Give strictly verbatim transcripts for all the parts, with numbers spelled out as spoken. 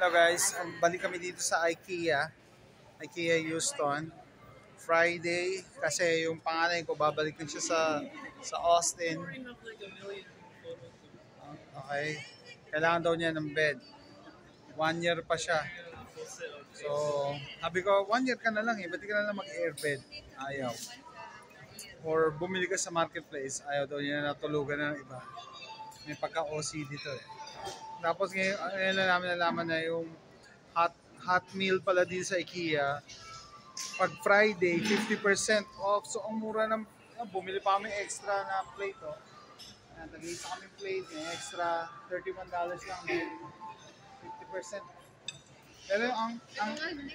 Hello guys, um, balik kami dito sa IKEA, IKEA Houston. Friday, kasi yung panganay ko babalik din siya sa sa Austin. Okay, kailangan daw niya ng bed. One year pa siya. So, sabi ko, one year ka na lang eh, ba't di ka na lang mag-airbed? Ayaw. Or bumili ka sa marketplace, ayaw daw niya natulugan ng iba. May pagka-O C dito eh. Tapos ngayon, ngayon na namin nalaman na yung hot hot meal pala dito sa IKEA. Pag Friday, fifty percent off. So, ang mura ng, bumili pa kami extra na plate oh. Ayan, tag-isa kami plate, yung extra thirty-one dollars lang. fifty percent. Pero ang, ang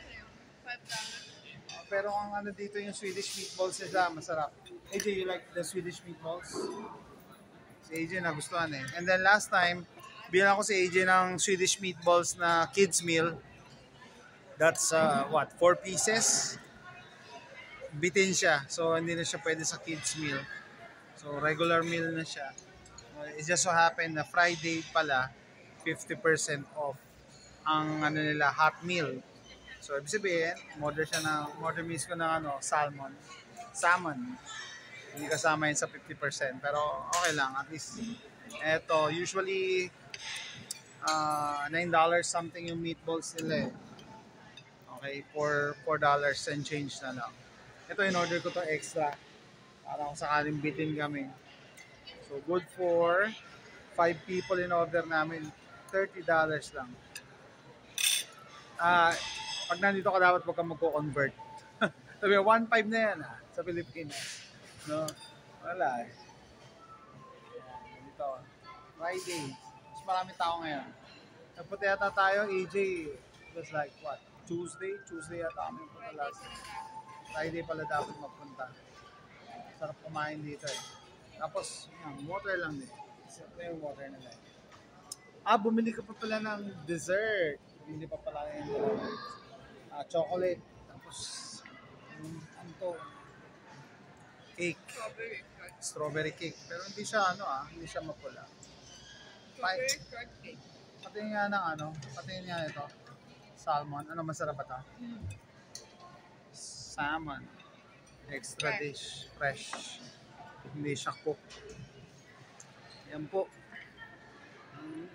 pero ang ano dito yung Swedish meatballs nila, masarap. A J, you like the Swedish meatballs? Si A J nagustuhan eh. And then last time, bilang ko si A J ng Swedish meatballs na kids meal. That's uh, what, four pieces? Bitin siya. So hindi na siya pwede sa kids meal. So regular meal na siya. Uh, it just so happened na Friday pala, fifty percent off ang ano nila, hot meal. So ibig sabihin, order siya na, order miss ko ng ano, salmon. Salmon. Hindi kasama yun sa fifty percent. Pero okay lang, at least. Eto, usually uh, nine dollars something yung meatballs nila eh. Okay, four dollars and change na lang. Ito, in-order ko to extra. Para kung sakaling bitin kami. So, good for five people in order namin. thirty dollars lang. Ah, uh, pag nandito ka dapat huwag kang magko-convert. Sabi, one five na yan ah, sa Pilipinas. No? Wala eh. Dito, Friday. Mas marami tao ngayon. Nagpunta yata tayo, A J, it was like what? Tuesday? Tuesday yata kami punta last. Friday pala dapat magpunta. Sarap kumain dito eh. Tapos, yan, water lang din. Ito yung water na lang. Ah, bumili ka pa pala ng dessert. Bumili pa pala yung uh, chocolate. Tapos, yung ano to? Cake. Strawberry cake. Strawberry cake. Pero hindi siya ano ah, hindi siya mapula. Strawberry cake. Pati nga ng ano, pati nga ito. Salmon. Ano masarap ba ito? Mm. Salmon. Extra fresh. Dish. Fresh. Hindi siya cook. Yan po. Mm.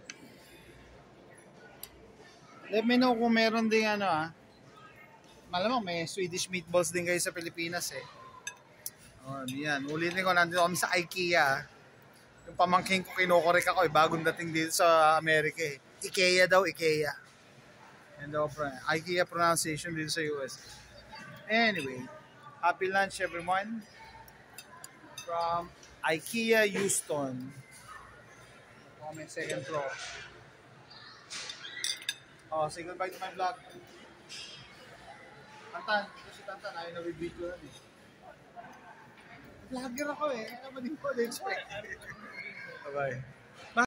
Let me know kung meron din ano ah. Malamang may Swedish meatballs din kayo sa Pilipinas eh. Oh, yan. Ulitin ko, nandito kami sa IKEA. Yung pamangking ko kinukorek ako eh, bagong dating dito sa Amerika eh. IKEA daw, IKEA. And daw, IKEA pronunciation dito sa U S. Anyway, happy lunch everyone. From IKEA Houston. Ito kami second floor. Oh, say goodbye to my vlog. Tantan, ito si Tantan, ayaw na video lang eh. Vlogger ako eh, ano ba din ko na-expect? Bye-bye.